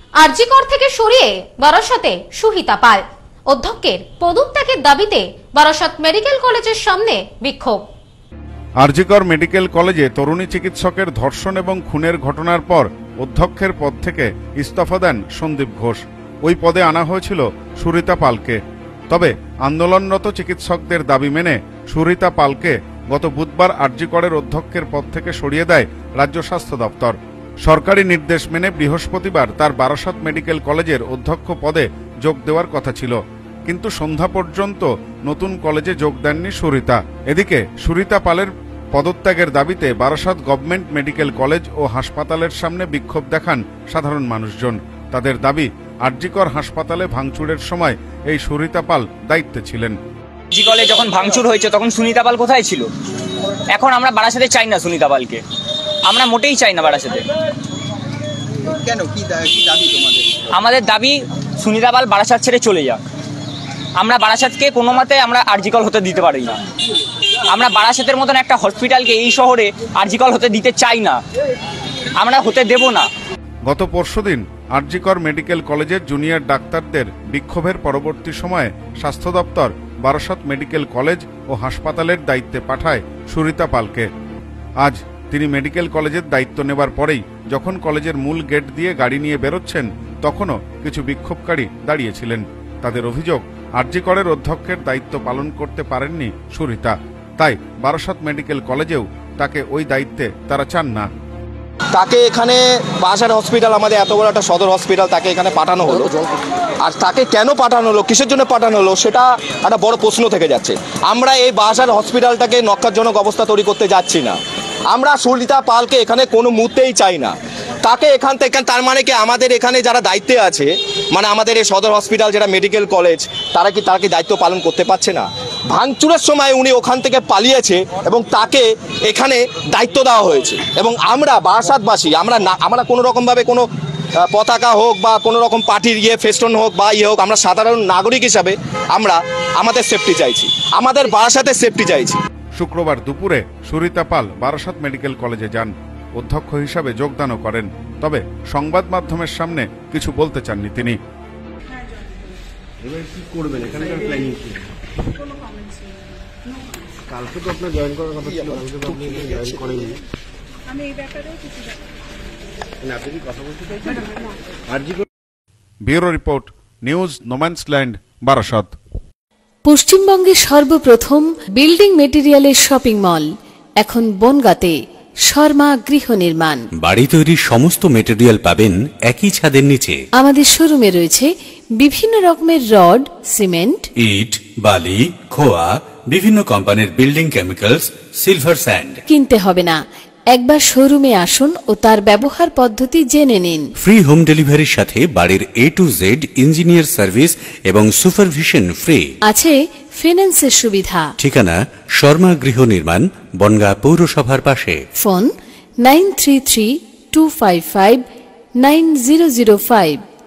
আরজিকর থেকে সরিয়ে বারাসতে সুহিতা পাল। অধ্যক্ষের পদত্যাগের দাবিতে বারাসত মেডিকেল কলেজের সামনে বিক্ষোভ। আরজিকর মেডিকেল কলেজে তরুণী চিকিৎসকের ধর্ষণ এবং খুনের ঘটনার পর অধ্যক্ষের পদ থেকে ইস্তফা দেন সন্দীপ ঘোষ। ওই পদে আনা হয়েছিল সুরিতা পালকে। তবে আন্দোলনরত চিকিৎসকদের দাবি মেনে সুরিতা পালকে গত বুধবার আরজিকরের অধ্যক্ষের পদ থেকে সরিয়ে দেয় রাজ্য স্বাস্থ্য দপ্তর। সরকারি নির্দেশ মেনে বৃহস্পতিবার তার বারাসত মেডিকেল কলেজের অধ্যক্ষ পদে যোগ দেওয়ার কথা ছিল, কিন্তু সন্ধ্যা পর্যন্ত নতুন কলেজে যোগ দেননি সুরিতা। এদিকে সুরিতা পালের পদত্যাগের দাবিতে বারাসত গভর্নমেন্ট মেডিকেল কলেজ ও হাসপাতালের সামনে বিক্ষোভ দেখান সাধারণ মানুষজন। তাদের দাবি, আরজিকর হাসপাতালে ভাঙচুরের সময় এই সুরিতা পাল দায়িত্বে ছিলেন। আরজিকরে যখন ভাঙচুর হয়েছে তখন সুনিতা পাল কোথায় ছিল? এখন আমরা বারাসতে চাই না সুনিতা পালকে, আমরা মোটেই চাই না বারাসতে। কেন, কি দাবি তোমাদের? আমাদের দাবি সুনিতা পাল বারাসাত ছেড়ে চলে যাক। আমরা বারাসাতকে কোনো মতে আমরা আরজিকর হতে দিতে পারি না। আমরা বারাসাতের মতন একটা হসপিটালকে এই শহরে আরজিকর হতে দিতে চাই না, আমরা হতে দেব না। গত পরশুদিন আরজিকর মেডিকেল কলেজের জুনিয়র ডাক্তারদের বিক্ষোভের পরবর্তী সময়ে স্বাস্থ্য দপ্তর বারাসত মেডিকেল কলেজ ও হাসপাতালের দায়িত্বে পাঠায় সুরিতা পালকে। আজ তিনি মেডিকেল কলেজের দায়িত্ব নেবার পরেই যখন কলেজের মূল গেট দিয়ে গাড়ি নিয়ে বেরোচ্ছেন, তখনও কিছু বিক্ষোভকারী দাঁড়িয়েছিলেন। তাদের অভিযোগ, আরজিকরের অধ্যক্ষের দায়িত্ব পালন করতে পারেননি সুরিতা, তাই বারাসত মেডিকেল কলেজেও তাকে ওই দায়িত্বে তারা চান না। তাকে এখানে বারাসত হসপিটাল, আমাদের এত বড় একটা সদর হসপিটাল, তাকে এখানে পাঠানো হলো। আর তাকে কেন পাঠানো হলো, কিসের জন্য পাঠানো হলো, সেটা একটা বড় প্রশ্ন থেকে যাচ্ছে। আমরা এই বারাসত হসপিটালটাকে নক্কারজনক অবস্থা তৈরি করতে যাচ্ছি না। আমরা সুরিতা পালকে এখানে কোনো মুহূর্তেই চাই না। তাকে এখান থেকে, তার মানে কি আমাদের এখানে যারা দায়িত্বে আছে, মানে আমাদের এই সদর হসপিটাল যেটা মেডিকেল কলেজ, তারা কি দায়িত্ব পালন করতে পারছে না? ভাঙচুরের সময় উনি ওখান থেকে পালিয়েছে এবং তাকে এখানে দায়িত্ব দেওয়া হয়েছে। এবং আমরা বারাসতবাসী, আমরা কোনো রকমভাবে কোনো পতাকা হোক বা কোনো রকম পার্টির ফেস্টন হোক বা হোক, আমরা সাধারণ নাগরিক হিসাবে আমরা আমাদের সেফটি চাইছি, আমাদের বারাসতের সেফটি চাইছি। শুক্রবার দুপুরে সুরিতা পাল বারাসত মেডিকেল কলেজে যান, অধ্যক্ষ হিসাবে যোগদানও করেন। তবে সংবাদ মাধ্যমের সামনে কিছু বলতে চাননি তিনি। এবার কি করবেন, এখানকার প্ল্যানিং কি? কালকে তো আপনার জয়েন করার কথা ছিল, কালকে তো আপনি জয়েন করেননি। আমি এই ব্যাপারেও কিছু জানি না। আপনি কি কথা বলতে চাইছেন? RG Kar bureau report, news no man's land, Barasat. পশ্চিমবঙ্গের সর্বপ্রথম বিল্ডিং মেটেরিয়ালের শপিং মল এখন বনগাঁতে। শর্মা গৃহ নির্মাণ, বাড়ি তৈরির সমস্ত মেটেরিয়াল পাবেন একই ছাদের নিচে। আমাদের শোরুমে রয়েছে বিভিন্ন রকমের রড, সিমেন্ট, ইট, বালি, খোয়া, বিভিন্ন কোম্পানির বিল্ডিং কেমিক্যালস, সিলভার স্যান্ড। কিনতে হবে না, একবার শোরুমে আসুন ও তার ব্যবহার পদ্ধতি জেনে নিন। ফ্রি হোম ডেলিভারির সাথে বাড়ির A to Z engineer service এবং সুপারভিশন ফ্রি। আছে ফিন্যান্সের সুবিধা। ঠিকানা শর্মা গৃহ নির্মাণ, বনগাঁ পৌরসভার পাশে। ফোন 9332559005।